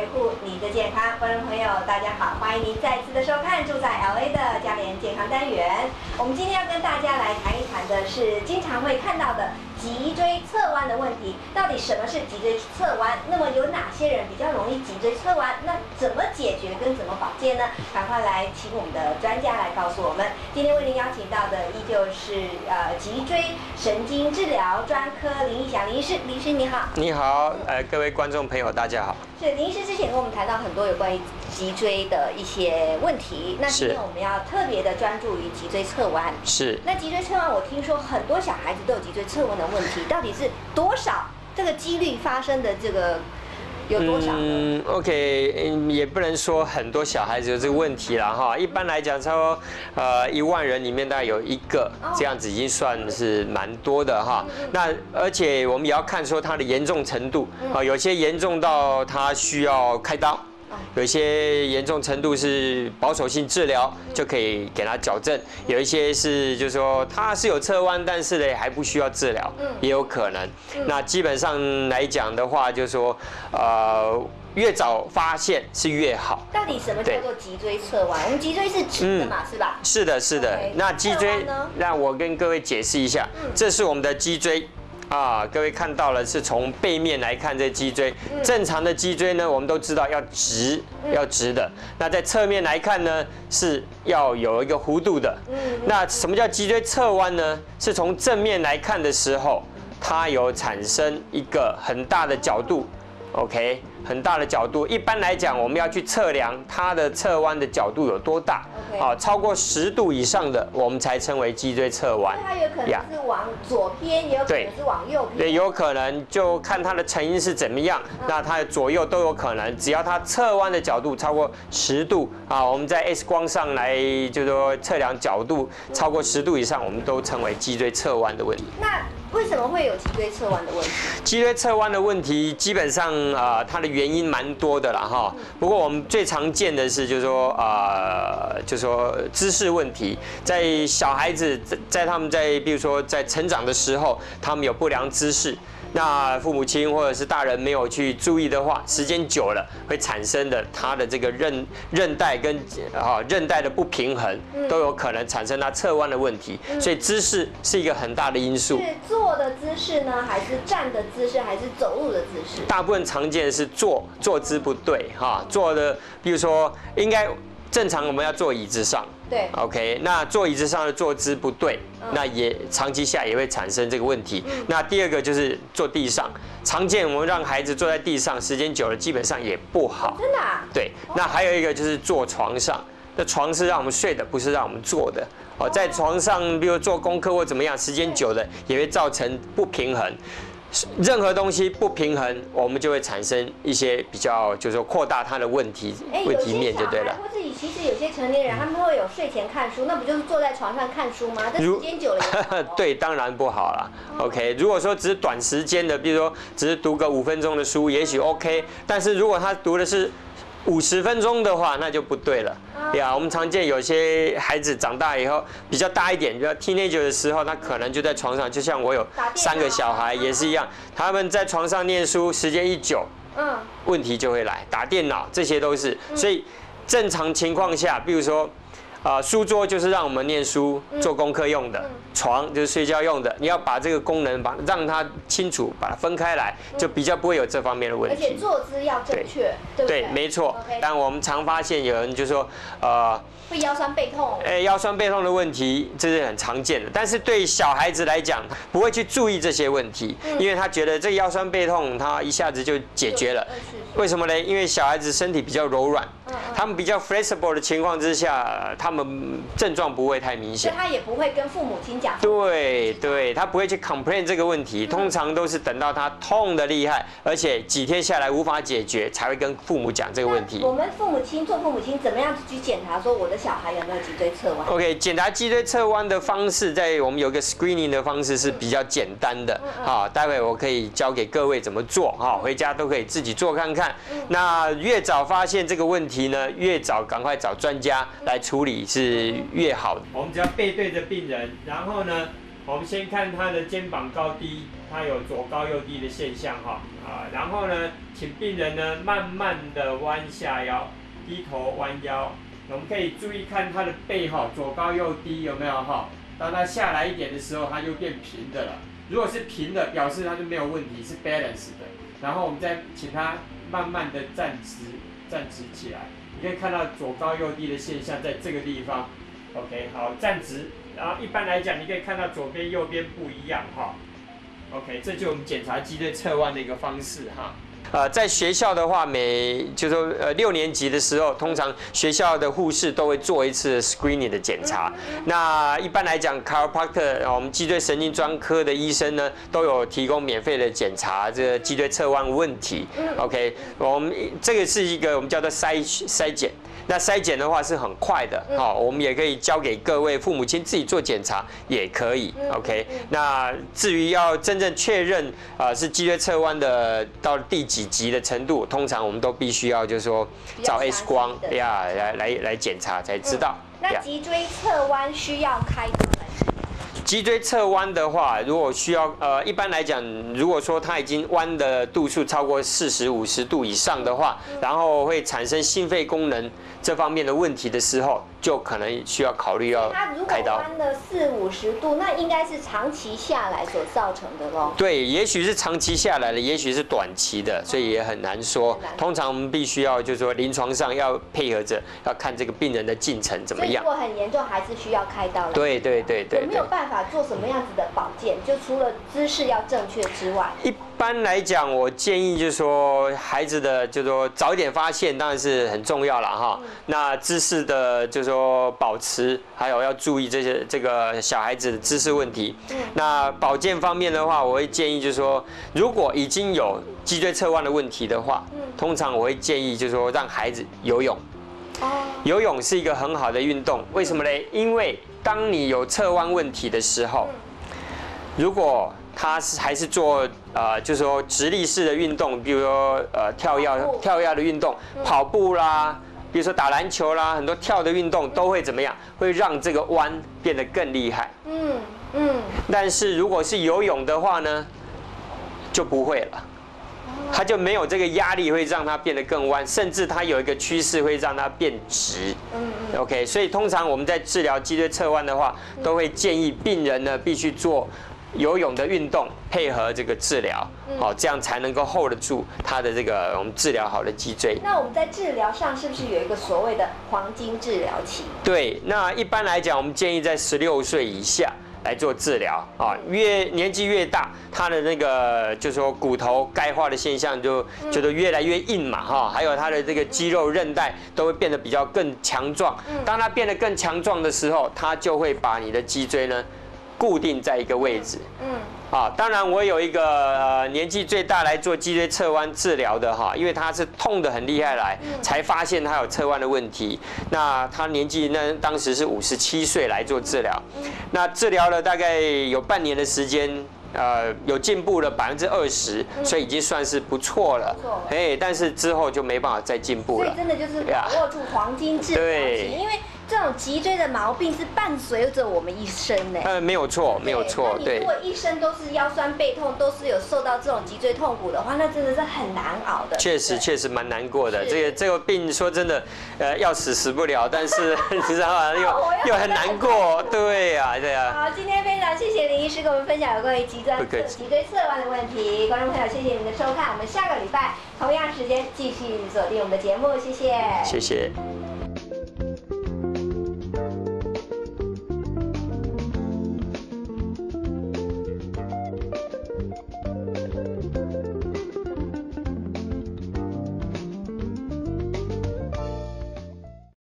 维护你的健康。观众朋友，大家好，欢迎您再次的收看住在 LA 的家联健康单元。我们今天要跟大家来谈一谈的是经常会看到的脊椎侧弯的问题。到底什么是脊椎侧弯？那么有哪些人比较容易脊椎侧弯？那怎么解决跟怎么保健呢？赶快来请我们的专家来告诉我们。今天为您邀请到的依旧是脊椎神经治疗专科林义祥林医师。林医师你好。 你好，各位观众朋友，大家好。 是林医师之前跟我们谈到很多有关于脊椎的一些问题，那今天我们要特别的专注于脊椎侧弯。 是。 那脊椎侧弯，我听说很多小孩子都有脊椎侧弯的问题，到底是多少？这个几率发生的这个有多少呢 ？OK， 也不能说很多小孩子有这个问题啦哈。一般来讲，差不多1万人里面大概有1个，这样子已经算是蛮多的哈。那而且我们也要看说它的严重程度啊，有些严重到它需要开刀。有一些严重程度是保守性治疗就可以给他矫正，有一些是就是说他是有侧弯，但是呢还不需要治疗，也有可能。那基本上来讲的话，就是说越早发现是越好。 到底什么叫做脊椎侧弯？我们脊椎是直的嘛，是吧？ 是的，是的。那脊椎，让我跟各位解释一下，这是我们的脊椎。各位看到了，是从背面来看这脊椎。正常的脊椎呢，我们都知道要直的。那在侧面来看呢，是要有一个弧度的。那什么叫脊椎侧弯呢？是从正面来看的时候，它有产生一个很大的角度。OK， 很大的角度。一般来讲，我们要去测量它的侧弯的角度有多大。超过10度以上的，我们才称为脊椎侧弯。 它有可能是往左偏，也有可能是往右偏。 对，有可能就看它的成因是怎么样。那它的左右都有可能，只要它侧弯的角度超过10度我们在 X 光上来就是说测量角度超过10度以上，我们都称为脊椎侧弯的问题。 那为什么会有脊椎侧弯的问题？ 脊椎侧弯的问题，基本上它的原因蛮多的啦哈。不过我们最常见的是，就是说姿势问题，在小孩子在他们比如说在成长的时候，他们有不良姿势。那父母亲或者是大人没有去注意的话，时间久了会产生的他的这个韧带跟韧带的不平衡，都有可能产生他侧弯的问题。所以姿势是一个很大的因素。 是坐的姿势呢，还是站的姿势，还是走路的姿势？ 大部分常见的是坐姿不对坐的，比如说应该正常我们要坐椅子上。 对 ，OK， 那坐椅子上的坐姿不对，那也长期下也会产生这个问题。那第二个就是坐地上，常见我们让孩子坐在地上，时间久了基本上也不好。 真的啊？ 对，那还有一个就是坐床上，那床是让我们睡的，不是让我们坐的。在床上，比如做功课或怎么样，时间久了也会造成不平衡。任何东西不平衡，我们就会产生一些比较，就是说扩大它的问题面就对了。 或者其实有些成年人他们会有睡前看书，那不就是坐在床上看书吗？这时间久了也不好。 对，当然不好了。OK， 如果说只是短时间的，比如说只是读个5分钟的书，也许 OK。但是如果他读的是50分钟的话，那就不对了。我们常见有些孩子长大以后比较大一点，比如 teenager 的时候，他可能就在床上，就像我有3个小孩也是一样，他们在床上念书，时间一久，问题就会来，打电脑这些都是。所以正常情况下，比如说书桌就是让我们念书、做功课用的，床就是睡觉用的。你要把这个功能让它清楚，把它分开来，就比较不会有这方面的问题。 而且坐姿要正确，对不对？ 对，没错。但我们常发现有人就说， 会腰酸背痛。 腰酸背痛的问题这是很常见的，但是对小孩子来讲，不会去注意这些问题，因为他觉得这腰酸背痛他一下子就解决了。为什么呢？因为小孩子身体比较柔软，他们比较 flexible 的情况之下，他们症状不会太明显。 所以他也不会跟父母亲讲。 对，他不会去 complain 这个问题，通常都是等到他痛的厉害，而且几天下来无法解决，才会跟父母讲这个问题。 我们做父母亲怎么样去检查说我的小孩有没有脊椎侧弯 ？OK， 检查脊椎侧弯的方式，在我们有个 screening 的方式是比较简单的。待会我可以教给各位怎么做，回家都可以自己做看看。那越早发现这个问题呢，越早赶快找专家来处理是越好的。我们只要背对着病人，然后呢， 我们先看他的肩膀高低，他有左高右低的现象哈然后呢，请病人呢慢慢的弯下腰，低头弯腰。我们可以注意看他的背哈，左高右低有没有哈？当他下来一点的时候，他就变平的了。如果是平的，表示他就没有问题，是 balance 的。然后我们再请他慢慢的站直起来。你可以看到左高右低的现象在这个地方。OK， 好，站直。然后一般来讲，你可以看到左边右边不一样哈。OK， 这就是我们检查脊椎侧弯的一个方式哈。在学校的话，就是说6年级的时候，通常学校的护士都会做一次 screening 的检查。那一般来讲 ，chiropractor 我们脊椎神经专科的医生呢，都有提供免费的检查这个脊椎侧弯问题。OK， 我们这个是一个我们叫做筛检。那筛检的话是很快的，我们也可以交给各位父母亲自己做检查也可以。OK， 那至于要真正确认是脊椎侧弯的到第几级的程度，通常我们都必须要就是说照 X 光呀来检查才知道。 那脊椎侧弯需要开刀吗？ 脊椎侧弯的话，如果需要一般来讲，如果说它已经弯的度数超过40、50度以上的话，然后会产生心肺功能这方面的问题的时候，就可能需要考虑要开刀。 它如果弯了40、50度，那应该是长期下来所造成的咯。 对，也许是长期下来的，也许是短期的，所以也很难说。通常我们必须要就是说临床上要配合着，要看这个病人的进程怎么样。 如果很严重，还是需要开刀。 对。 有没有办法做什么样子的保健？就除了姿势要正确之外， 一般来讲，我建议就是说孩子的就是说早一点发现当然是很重要了哈。那姿势的就是说保持，还有要注意这个小孩子的姿势问题。那保健方面的话，我会建议就是说，如果已经有脊椎侧弯的问题的话，通常我会建议就是说让孩子游泳。游泳是一个很好的运动，为什么呢？因为当你有侧弯问题的时候，如果他还是做就是说直立式的运动，比如说跳跃的运动，跑步啦，比如说打篮球啦，很多跳的运动都会怎么样？会让这个弯变得更厉害。但是如果是游泳的话呢，就不会了。它就没有这个压力，会让它变得更弯，甚至它有一个趋势会让它变直。OK， 所以通常我们在治疗脊椎侧弯的话，都会建议病人呢必须做游泳的运动，配合这个治疗，这样才能够 hold 得住它的这个我们治疗好的脊椎。 那我们在治疗上是不是有一个所谓的黄金治疗期？对， 那一般来讲，我们建议在16岁以下来做治疗年纪越大，他的那个就是说骨头钙化的现象就觉得越来越硬嘛还有他的这个肌肉韧带都会变得比较更强壮。当它变得更强壮的时候，它就会把你的脊椎呢固定在一个位置。当然我有一个年纪最大来做脊椎侧弯治疗的因为他是痛得很厉害来，才发现他有侧弯的问题。那他年纪当时是57岁来做治疗，那治疗了大概有半年的时间。有进步了20%，所以已经算是不错了。但是之后就没办法再进步了。 所以真的就是把握住黄金治疗期，因为这种脊椎的毛病是伴随着我们一生呢。 没有错，没有错。 对，如果一生都是腰酸背痛，都是有受到这种脊椎痛苦的话，那真的是很难熬的。 确实蛮难过的。这个病说真的，要死不了，但是你知道吗？又很难过。对呀。 好，今天非常谢谢林医师跟我们分享有关于脊椎侧弯的问题。观众朋友，谢谢您的收看，我们下个礼拜同样时间继续锁定我们的节目，谢谢。 谢谢。